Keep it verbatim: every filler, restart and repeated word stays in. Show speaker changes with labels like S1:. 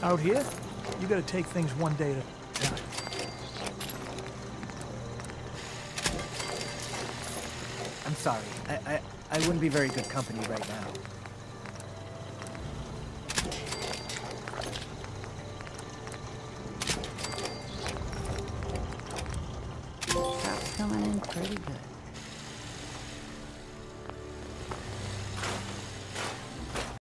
S1: Out here, you gotta take things one day at a time.
S2: I'm sorry. I, I, I wouldn't be very good company right now.
S3: Crop's coming in pretty good.